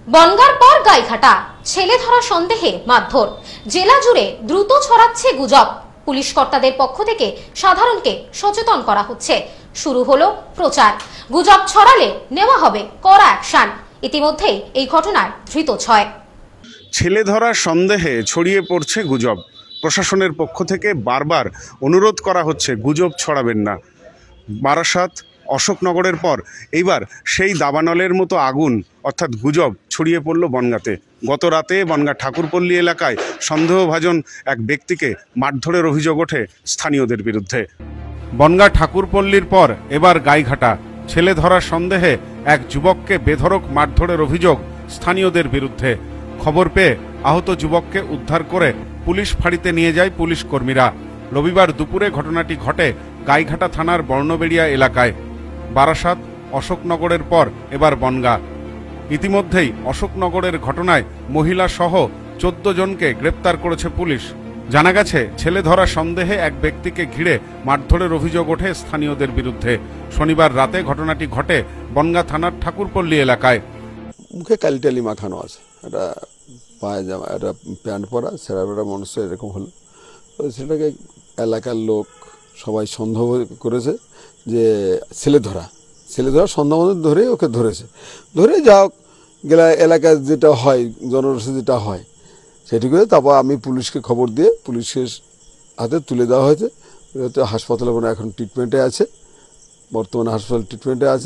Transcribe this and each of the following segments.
বনগাঁর পর গাইঘাটা, ছেলে ধরা সন্দেহে মারধর। জেলা জুড়ে দ্রুত ছড়াচ্ছে গুজব। পুলিশ কর্তাদের পক্ষ থেকে সাধারণকে সচেতন করা হচ্ছে। শুরু হলো প্রচার। গুজব ছড়ালে নেওয়া হবে কড়া অ্যাকশন। ইতিমধ্যেই এই ঘটনায় ধৃত 6। ছেলে ধরার সন্দেহে ছড়িয়ে পড়ছে গুজব। প্রশাসনের পক্ষ থেকে বারবার অনুরোধ করা হচ্ছে গুজব ছড়াবেন না। বারাসাত, অশোকনগরের পর এইবার সেই দাবানলের মতো আগুন অর্থাৎ গুজব ছড়িয়ে পড়ল বনগাঁতে। গত রাতে বনগাঁ ঠাকুরপল্লী এলাকায় সন্দেহভাজন এক ব্যক্তিকে মারধরের অভিযোগ ওঠে স্থানীয়দের বিরুদ্ধে। বনগাঁ ঠাকুরপল্লীর পর এবার গাইঘাটা, ছেলে ধরার সন্দেহে এক যুবককে বেধড়ক মারধরের অভিযোগ স্থানীয়দের বিরুদ্ধে। খবর পেয়ে আহত যুবককে উদ্ধার করে পুলিশ ফাঁড়িতে নিয়ে যায় পুলিশ কর্মীরা। রবিবার দুপুরে ঘটনাটি ঘটে গাইঘাটা থানার বর্ণবেড়িয়া এলাকায়। বারাসাত, অশোকনগরের পর এবার বনগাঁ। ইতিমধ্যেই অশোকনগরের ঘটনায় মহিলা সহ 14 জনকে গ্রেপ্তার করেছে পুলিশ। জানা গেছে, ছেলে ধরা সন্দেহে এক ব্যক্তিকে ঘিরে মারধরের অভিযোগ ওঠে স্থানীয়দের বিরুদ্ধে। শনিবার রাতে ঘটনাটি ঘটে বনগাঁ থানার ঠাকুরপল্লী এলাকায়। মুখে কালিটালি মাখানো আছে, একটা পায়জামা, একটা প্যান্ট পরা, ছেঁড়া মানুষ এরকম হলো। সেটাকে এলাকার লোক সবাই সন্দেহ করেছে যে ছেলে ধরা সন্দেহ ধরে ওকে ধরেছে। ধরে যা গেলা এলাকায় যেটা হয়, জনরসে যেটা হয় সেটি করে তারপর আমি পুলিশকে খবর দিয়ে পুলিশের হাতে তুলে দেওয়া হয়েছে। হাসপাতালে এখন ট্রিটমেন্টে আছে, বর্তমানে হাসপাতাল ট্রিটমেন্টে আছে।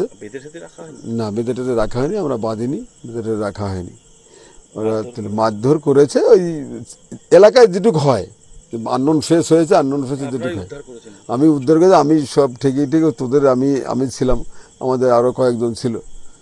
না, বেঁধে রাখা হয়নি, আমরা বাঁধিনি, বেঁধে রাখা হয়নি। ওরা মারধর করেছে ওই এলাকায় যেটুকু হয়, আননোন ফেস হয়েছে, আননোন ফেসে যেটুকু হয় আমি উদ্ধার করেছি। আমি সব ঠিকই তোদের আমি ছিলাম, আমাদের আরো কয়েকজন ছিল।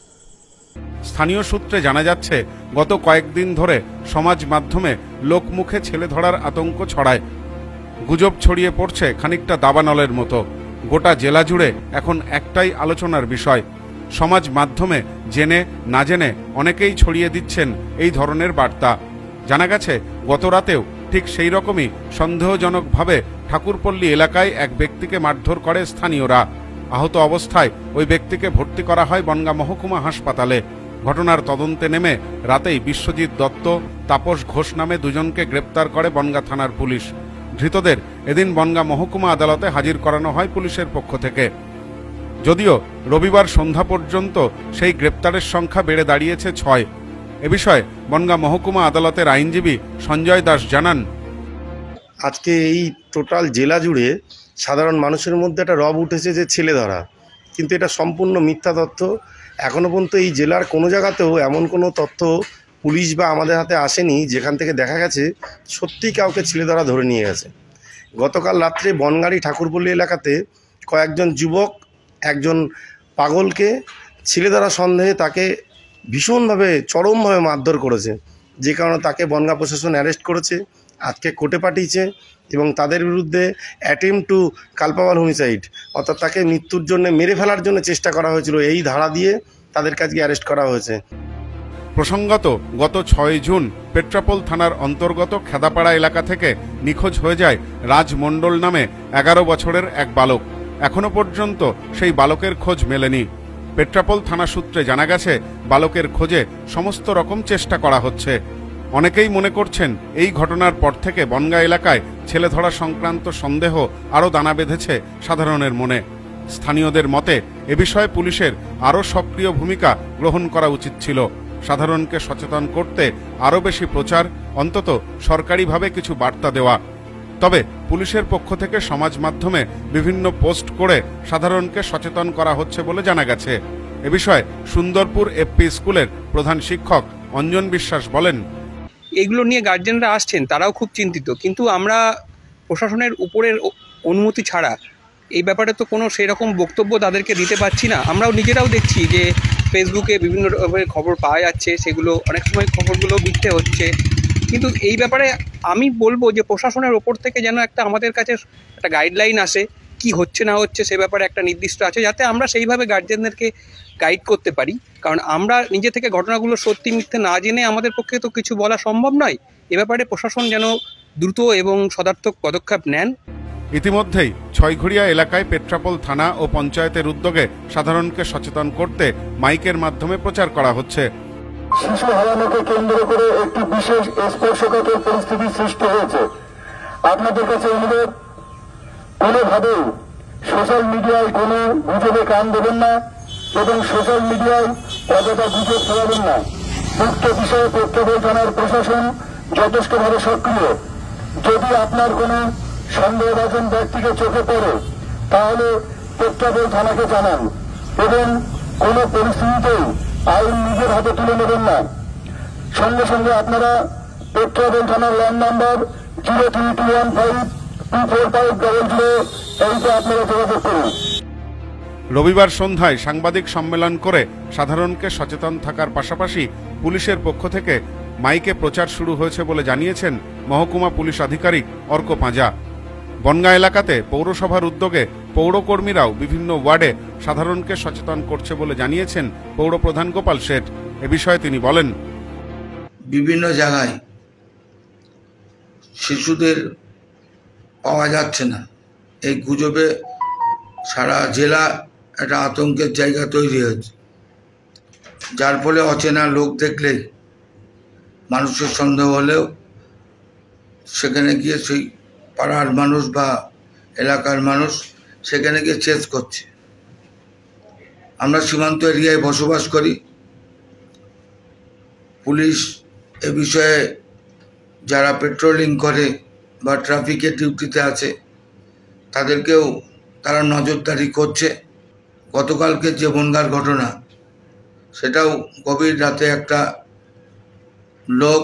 স্থানীয় সূত্রে জানা যাচ্ছে, গত কয়েকদিন ধরে সমাজ মাধ্যমে লোকমুখে ছেলে ধরার আতঙ্ক ছড়ায়। গুজব ছড়িয়ে পড়ছে খানিকটা দাবানলের মতো। গোটা জেলা জুড়ে এখন একটাই আলোচনার বিষয়। সমাজ মাধ্যমে জেনে না জেনে অনেকেই ছড়িয়ে দিচ্ছেন এই ধরনের বার্তা। জানা গেছে, গত রাতেও ঠিক সেই রকমই সন্দেহজনকভাবে ঠাকুরপল্লী এলাকায় এক ব্যক্তিকে মারধর করে স্থানীয়রা। আহত অবস্থায় ওই ব্যক্তিকে ভর্তি করা হয় বনগাঁ মহকুমা হাসপাতালে। ঘটনার তদন্তে নেমে রাতেই বিশ্বজিৎ দত্ত, তাপস ঘোষ নামে 2 জনকে গ্রেপ্তার করে বনগাঁ থানার পুলিশ। ধৃতদের এদিন বনগাঁ মহকুমা আদালতে হাজির করানো হয় পুলিশের পক্ষ থেকে। যদিও রবিবার সন্ধ্যা পর্যন্ত সেই গ্রেপ্তারের সংখ্যা বেড়ে দাঁড়িয়েছে 6। এ বিষয়ে বনগাঁ মহকুমা আদালতের আইনজীবী সঞ্জয় দাস জানান, আজকে এই টোটাল জেলা জুড়ে সাধারণ মানুষের মধ্যে একটা রব উঠেছে যে ছেলে ধরা, কিন্তু এটা সম্পূর্ণ মিথ্যা তথ্য। এখনও পর্যন্ত এই জেলার কোনো জায়গাতেও এমন কোনো তথ্য পুলিশ বা আমাদের হাতে আসেনি যেখান থেকে দেখা গেছে সত্যিই কাউকে ছেলে ধরে নিয়ে গেছে। গতকাল রাত্রে বনগাঁড়ি ঠাকুরপল্লী এলাকাতে কয়েকজন যুবক একজন পাগলকে ছেলে ধরা সন্দেহে তাকে ভীষণভাবে চরমভাবে মারধর করেছে, যে কারণে তাকে বনগাঁ প্রশাসন অ্যারেস্ট করেছে, আজকে কোর্টে পাঠিয়েছে এবং তাদের বিরুদ্ধে অ্যাটেম্পট টু কালপাবল হোমিসাইড অর্থাৎ তাকে মৃত্যুর জন্য মেরে ফেলার জন্য চেষ্টা করা হয়েছিল, এই ধারা দিয়ে তাদের কাছে অ্যারেস্ট করা হয়েছে। প্রসঙ্গত, গত 6 জুন পেট্রাপোল থানার অন্তর্গত খেদাপাড়া এলাকা থেকে নিখোঁজ হয়ে যায় রাজ মণ্ডল নামে 11 বছরের এক বালক। এখনো পর্যন্ত সেই বালকের খোঁজ মেলেনি। পেট্রাপোল থানা সূত্রে জানা গেছে, বালকের খোঁজে সমস্ত রকম চেষ্টা করা হচ্ছে। অনেকেই মনে করছেন, এই ঘটনার পর থেকে বনগাঁ এলাকায় ছেলে ধরা সংক্রান্ত সন্দেহ আরও দানা বেঁধেছে সাধারণের মনে। স্থানীয়দের মতে, এ বিষয়ে পুলিশের আরও সক্রিয় ভূমিকা গ্রহণ করা উচিত ছিল। সাধারণকে সচেতন করতে আরও বেশি প্রচার, অন্তত সরকারিভাবে কিছু বার্তা দেওয়া। তবে পুলিশের পক্ষ থেকে সমাজ মাধ্যমে বিভিন্ন পোস্ট করে সাধারণকে সচেতন করা হচ্ছে বলে জানা গেছে। এ বিষয়ে সুন্দরপুর এফপি স্কুলের প্রধান শিক্ষক অঞ্জন বিশ্বাস বলেন, এগুলো নিয়ে গার্জেনরা আসছেন, তারাও খুব চিন্তিত, কিন্তু আমরা প্রশাসনের উপরের অনুমতি ছাড়া এই ব্যাপারে তো কোনো সেরকম বক্তব্য তাদেরকে দিতে পারছি না। আমরাও নিজেরাও দেখছি যে ফেসবুকে বিভিন্ন খবর পাওয়া যাচ্ছে, সেগুলো অনেক সময় খবরগুলো মিথ্যে হচ্ছে। কিন্তু এই ব্যাপারে আমি বলবো যে প্রশাসনের ওপর থেকে যেন আমাদের কাছে একটা গাইডলাইন আসে, কি হচ্ছে না হচ্ছে সে ব্যাপারে একটা নির্দিষ্ট আছে, যাতে আমরা সেইভাবে গার্জেনদেরকে গাইড করতে পারি। কারণ আমরা নিজে থেকে ঘটনাগুলো সত্যি মিথ্যে না জেনে আমাদের পক্ষে তো কিছু বলা সম্ভব নয়। এ ব্যাপারে প্রশাসন যেন দ্রুত এবং সদার্থক পদক্ষেপ নেন। ইতিমধ্যেই ছয়ঘড়িয়া এলাকায় পেট্রাপোল থানা ও পঞ্চায়েতের উদ্যোগে সাধারণকে সচেতন করতে মাইকের মাধ্যমে প্রচার করা হচ্ছে। শিশু হারানোকে কেন্দ্র করে একটি বিশেষ স্পর্শকাতর পরিস্থিতির সৃষ্টি হয়েছে। আপনাদের কাছে অনুরোধ, কোনোভাবেই সোশ্যাল মিডিয়ায় কোনো গুজবে কান দেবেন না এবং সোশ্যাল মিডিয়ায় অযথা গুজব ছড়াবেন না। উক্ত বিষয়ে পেট্রোপোল থানার প্রশাসন যথেষ্টভাবে সক্রিয়। যদি আপনার কোনো সন্দেহভাজন ব্যক্তিকে চোখে পড়ে তাহলে পেট্রোপোল থানাকে জানান এবং কোনো পরিস্থিতিতেই আইন নিজের হাতে তুলে নেবেন না। সঙ্গে সঙ্গে আপনারা পেট্রোপোল থানার ল্যান্ড নাম্বার 03215245000 এইতে আপনারা যোগাযোগ করুন। রবিবার সন্ধ্যায় সাংবাদিক সম্মেলন করে সাধারণকে সচেতন থাকার পাশাপাশি পুলিশের পক্ষ থেকে মাইকে প্রচার শুরু হয়েছে বলে জানিয়েছেন মহকুমা পুলিশ আধিকারিক অর্ক পাঁজা। বনগাঁ এলাকাতে পৌরসভার উদ্যোগে পৌরকর্মীরাও বিভিন্ন ওয়ার্ডে সাধারণকে সচেতন করছে বলে জানিয়েছেন পৌরপ্রধান গোপাল শেঠ। এ বিষয়ে তিনি বলেন, বিভিন্ন জায়গায় শিশুদের পাওয়া যাচ্ছে না, এই গুজবে সারা জেলা একটা আতঙ্কের জায়গা তৈরি হয়েছে, যার ফলে অচেনা লোক দেখলেই মানুষের সন্দেহ হলেও সেখানে গিয়ে সেই পাড়ার মানুষ বা এলাকার মানুষ সেখানে গিয়ে চেস করছে। আমরা সীমান্ত এরিয়ায় বসবাস করি, পুলিশ এ বিষয়ে যারা পেট্রোলিং করে বা ট্রাফিকের ডিউটিতে আছে তাদেরকেও তারা নজরদারি করছে। গতকালকে যে বনগাঁর ঘটনা, সেটাও গভীর রাতে একটা লোক,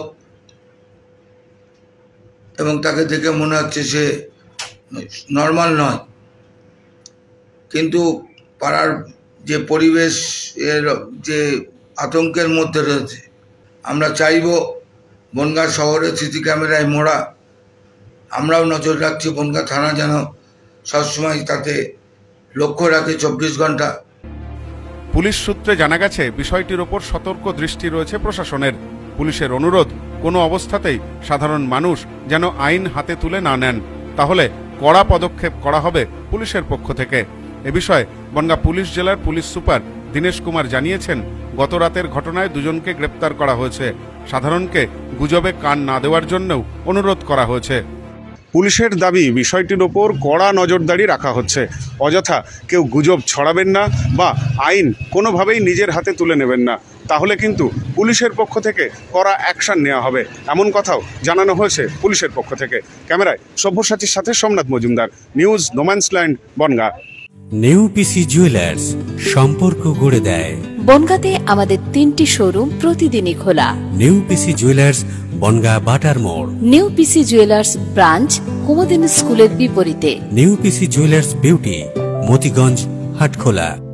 এবং তাকে দেখে মনে হচ্ছে সে নর্মাল নয়, কিন্তু পাড়ার যে পরিবেশ এর যে আতঙ্কের মধ্যে রয়েছে, আমরা চাইব বনগাঁ শহরের সিসি ক্যামেরায় মোড়া, আমরাও নজর রাখছি বনগাঁ থানা যেন সবসময় তাতে লক্ষ্য রাখে 24 ঘন্টা। পুলিশ সূত্রে জানা গেছে বিষয়টির ওপর সতর্ক দৃষ্টি রয়েছে প্রশাসনের। পুলিশের অনুরোধ, কোনো অবস্থাতেই সাধারণ মানুষ যেন আইন হাতে তুলে না নেন, তাহলে কড়া পদক্ষেপ করা হবে পুলিশের পক্ষ থেকে। এ বিষয়ে বনগাঁ পুলিশ জেলার পুলিশ সুপার দীনেশ কুমার জানিয়েছেন, গত রাতের ঘটনায় দুজনকে গ্রেপ্তার করা হয়েছে। সাধারণকে গুজবে কান না দেওয়ার জন্যও অনুরোধ করা হয়েছে। পুলিশের দাবি, বিষয়টির ওপর কড়া নজরদারি রাখা হচ্ছে। অযথা কেউ গুজব ছড়াবেন না বা আইন কোনোভাবেই নিজের হাতে তুলে নেবেন না, তাহলে কিন্তু পুলিশের পক্ষ থেকে কড়া অ্যাকশন নেওয়া হবে, এমন কথাও জানানো হয়েছে পুলিশের পক্ষ থেকে। ক্যামেরায় সব্যসাচীর সাথে Somnath Majumdar, news no man's land, Bongaon. New PC jewellers, সম্পর্ক গড়ে দেয়। বনগাঁতে আমাদের 3টি শোরুম প্রতিদিনই খোলা। নিউ পিসি জুয়েলার্স, বনগাঁ বাটার মোড়। New PC jewellers branch Kumudini স্কুলের বিপরীতে। New PC jewellers beauty, Motiganj, Hatkhola.